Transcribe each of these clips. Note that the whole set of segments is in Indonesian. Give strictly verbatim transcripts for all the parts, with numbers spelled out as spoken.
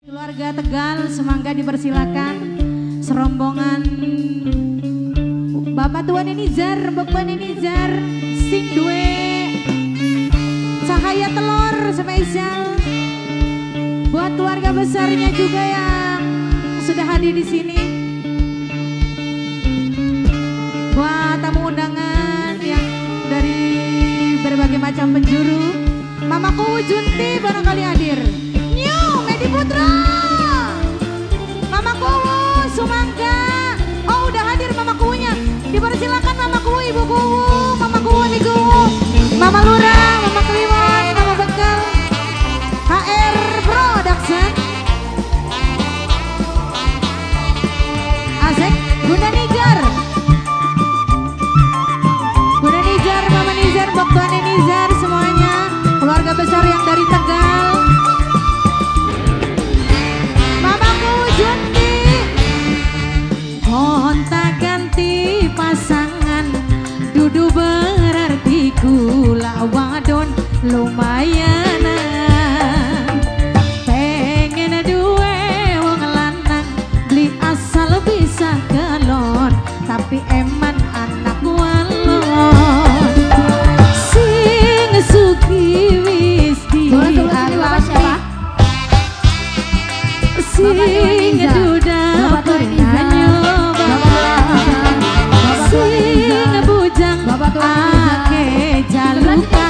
Keluarga Tegal, semangga dipersilakan. Serombongan Bapak Tuan Nizar, Mbak Tuan Nizar, sing duwe cahaya telur spesial buat keluarga besarnya juga yang sudah hadir di sini. Buat tamu undangan yang dari berbagai macam penjuru, Mamaku Junti barangkali hadir. New Medi Putra, Mamaku Sumangga, oh udah hadir Mamakunya. Dipersilakan Mamaku, Ibuku, Mamaku, Ibu, Mama Lurah, Mama Kliwon, Mama Bekal, H R Production, Asik, Bunda Nizar, Bunda Nizar, Mama Nizar, Mbak Tuan Nizar, semuanya keluarga besar yang dari Tegal. Mamaku Junti, mohon tak ganti pasangan, dudu berarti kula wadon lumayan. Pengen duwe wong lanang, beli asal bisa kelon, tapi eman anak walon. Sing suki wis dialami, sing duda pernah nyoba, sing bujang ake jalukan.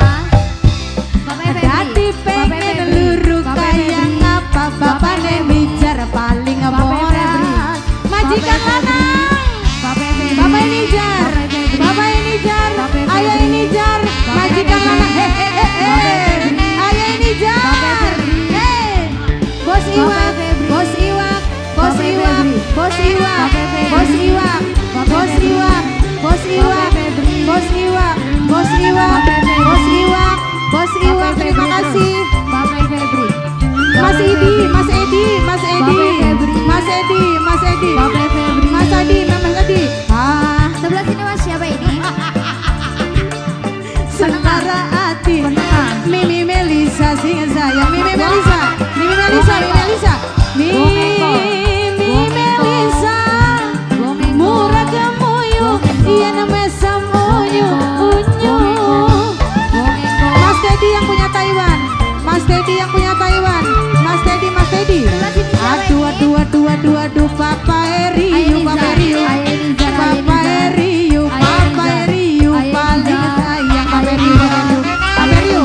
Dadi pengen luru kaya ngapa Bapak Nizar paling boran. Majikan lanang Bapak Nizar, Bapak Nizar, Ayah Nizar, majikan lanang hehehe, Ayah Nizar, hei, Bos Iwak, Bos Iwak, Bos Iwak, Bos Iwak, Bos Iwak, Bos Iwak, Bos Iwak, Bos Iwak, Bos Iwak, Bos Iwak, Bos Iwak, terima kasih. Mas Edi, Mas Edi, Mas Edi, Mas Edi, Mas Edi, Mas Adi, Mas Adi. Ah, sebelah sini Mas, siapa ini? Senara hati, Mimi Melisa sing sayang, Mimi Melisa, Mimi Melisa, Mimi Melisa, Mimi Melisa, murah kemuyu, iya namanya samunyu, unyu. Mas Teddy yang punya Taiwan, Mas Teddy yang punya Taiwan, Mas Teddy, Mas Teddy. Aduh, aduh, aduh, aduh, aduh, Papa Eriu, Papa Eriu, Papa Eriu, Papa Eriu, paling sayang Papa Eriu, Papa Eriu,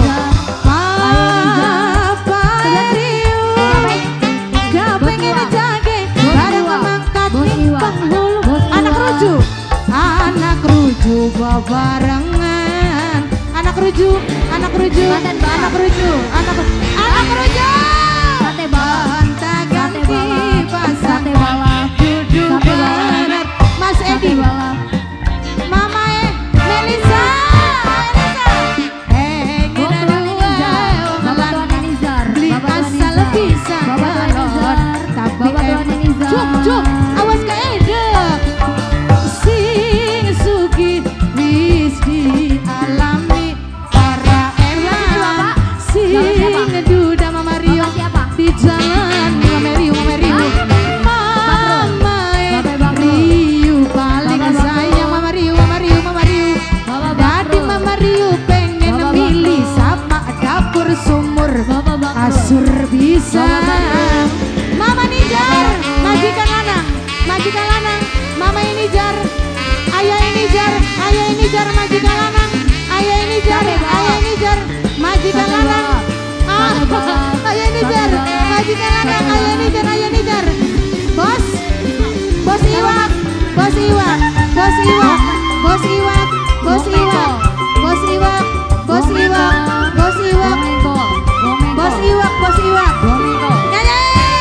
Papa Eriu. Gak pengen jage, bareng mangkat nimpang hulu. Anak ruju, anak ruju babarengan, anak ruju, anak ruju, anak ruju, anak anak ruju. Banta ganti pasang, duduk berat. Mas Edi, Mama eh, Melisa, Melisa. Eh, kita dua, beli asal bisa galon, tapi em, cuk cuk, awas ke edek. Sing sugi wis dialami para elang, sing duda Mama Rio di jalan Mama Rio, Mama Rio, Mama Rio paling sayang Mama Rio, Mama Rio, Mama Rio. Dadi Mama Rio pengen milih sama dapur sumur asur bisa. Mama Nizar, majikan lanang, majikan lanang, Mama Nizar, Ayah Nizar, Ayah Nizar, majikan lanang, Ayah Nizar, Ayah Nizar, majikan lanang. Ah, Ayah Nizar, majikan lanang, Ayah Nizar, Ayah Nizar. Bos, Bos Iwak, Bos Iwak, Bos Iwak, Bos Iwak, Bos Iwak, Bos Iwak, Bos Iwak, Bos Iwak, Bos Iwak, Bos Iwak. Nyanyi.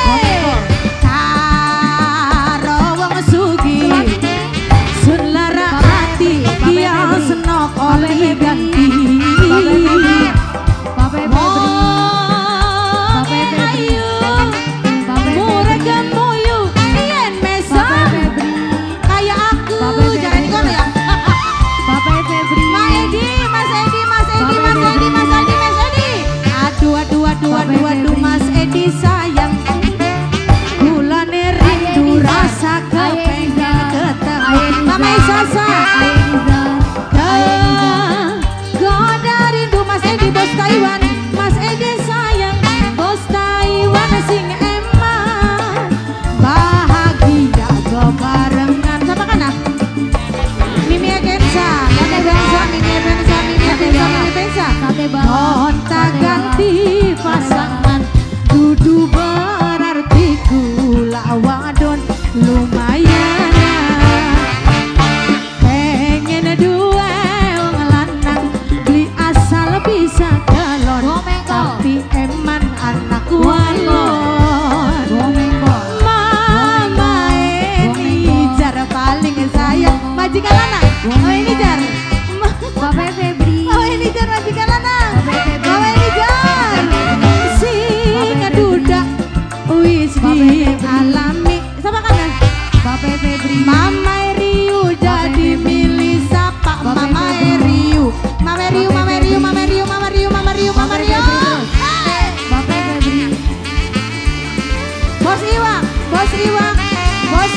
Karo wong sugih, sun lara hati, dia senok oleh ganti. Murah kemuyu, yen mesa kayak aku, jangan dikono ya. Ma Edi, Mas Edi,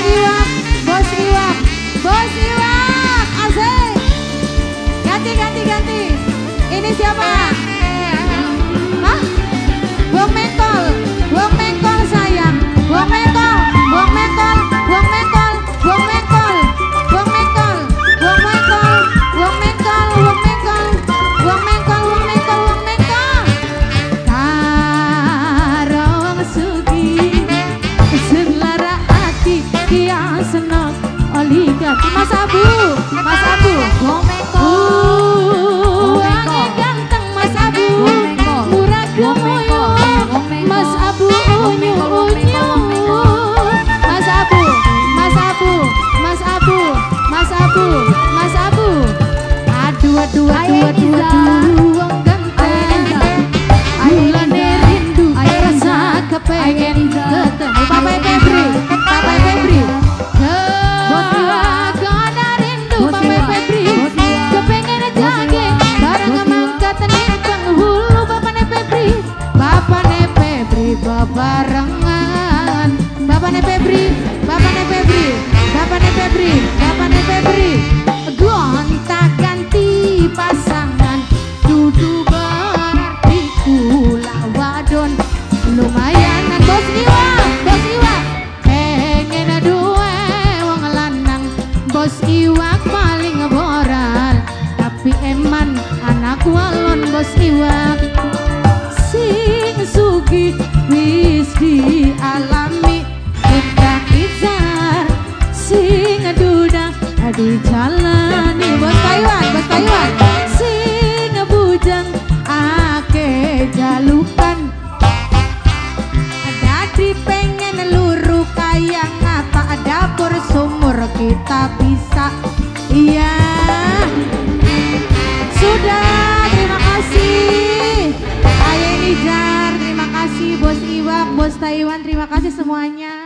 Iwak, Bos Iwak, Bos Iwak, asik. Ganti, ganti, ganti. Ini siapa? Hah? Bong Mentol, Bong Mentol sayang, Bong Mentol, Bong Mentol, Bong Mentol, Bong Mentol, Bong Mentol, Bong Mentol, Bong Mentol, Bong Mentol, Bong Mentol, Bong Mentol, Bong Mentol. Karong sugi, selara hati dia senang oligarki. Mas Abu, Mas Abu, Bong Mentol, wangi ganteng Mas Abu, murah gemoyo. Mas Abu unyu unyu, Mas Abu, Mas Abu, Mas Abu, Mas Abu, Mas Abu. Aduh aduh aduh aduh aduh, wong ganteng. Mulane rindu, rasa kepengen ketemu. Papa Febri, Papa Febri. Kegana rindu, Papa Febri. Kepengen jage, bareng mangkat ninteng hulu. Bapane Febri, Bapane Febri, bebarengan. Bapane Febri, Bapane Febri, Bapane Febri, Bapane Febri. Gonta ganti pasangan, dudu berarti kula wadon. Lumayanan Bos Iwak, Bos Iwak. Pengen duwe wong lanang, Bos Iwak paling boral. Tapi eman anak walon Bos Iwak. Sing sugi wis dialami, kita izar. Sing duda dijalani Bos Taiwan, Bos Taiwan. Sing bujang ake jalukan. Dadi pengen luru kaya ngapa dapur sumur kita bisa. Iya. Sudah, terima kasih. Ayah Nijar, terima kasih Bos Iwak, Bos Taiwan, terima kasih semuanya.